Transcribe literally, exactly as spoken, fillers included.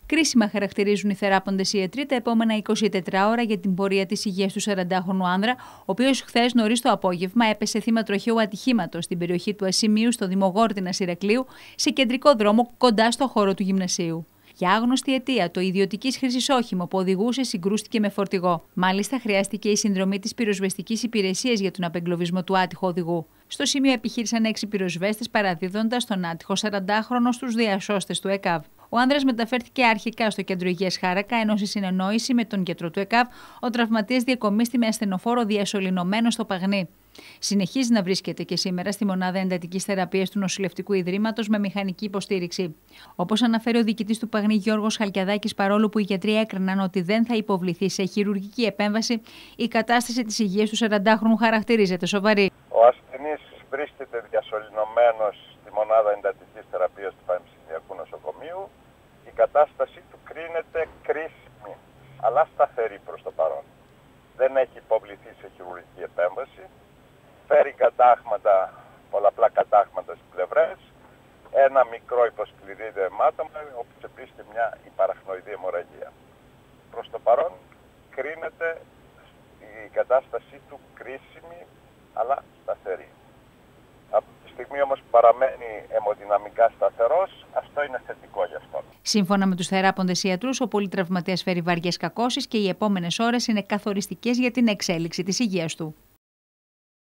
Κρίσιμα χαρακτηρίζουν οι θεράποντες ιατροί τα επόμενα είκοσι τέσσερις ώρα για την πορεία της υγείας του σαραντάχρονου άνδρα, ο οποίος χθες νωρίς το απόγευμα έπεσε θύμα τροχαίου ατυχήματος στην περιοχή του Ασημίου στο Δήμο Γόρτινας Ηρακλείου, σε κεντρικό δρόμο κοντά στο χώρο του γυμνασίου. Για άγνωστη αιτία, το ιδιωτικής χρήσης όχημα που οδηγούσε συγκρούστηκε με φορτηγό. Μάλιστα, χρειάστηκε η συνδρομή της πυροσβεστικής υπηρεσίας για τον απεγκλωβισμό του άτυχου οδηγού. Στο σημείο επιχείρησαν έξι πυροσβέστες, παραδίδοντας τον άτυχο σαραντάχρονο στους διασώστες του ΕΚΑΒ. Ο άνδρας μεταφέρθηκε αρχικά στο κέντρο υγείας Χάρακα, ενώ σε συνεννόηση με τον γιατρό του ΕΚΑΒ, ο τραυματίας διακομίστη με ασθενοφόρο διασωληνωμένο στο Παγνί. Συνεχίζει να βρίσκεται και σήμερα στη μονάδα εντατικής θεραπείας του Νοσηλευτικού Ιδρύματος με μηχανική υποστήριξη. Όπως αναφέρει ο διοικητής του Παγνί Γιώργος Χαλκιαδάκης, παρόλο που οι γιατροί έκριναν ότι δεν θα υποβληθεί σε χειρουργική επέμβαση, η κατάσταση της υγείας του σαραντάχρονου χαρακτηρίζεται σοβαρή. Ο ασθενής βρίσκεται διασωληνωμένος στη μονάδα εντατικής θεραπείας του Πανεπιστημιακού Νοσοκομείου. Η κατάστασή του κρίνεται κρίσιμη, αλλά σταθερή προς το παρόν. Δεν έχει υποβληθεί σε χειρουργική επέμβαση. Φέρει κατάγματα, πολλαπλά κατάγματα στις πλευρές, ένα μικρό υποσκληρίδιο αιμάτωμα, όπως επίσης και μια υπαραχνοειδή αιμορραγία. Προς το παρόν κρίνεται η κατάστασή του κρίσιμη, αλλά σταθερή. Από τη στιγμή όμως που παραμένει αιμοδυναμικά σταθερός, αυτό είναι θετικό γι' αυτό. Σύμφωνα με τους θεράποντες ιατρούς, ο πολυτραυματίας φέρει βαριές κακώσεις και οι επόμενες ώρες είναι καθοριστικές για την εξέλιξη της υγείας του.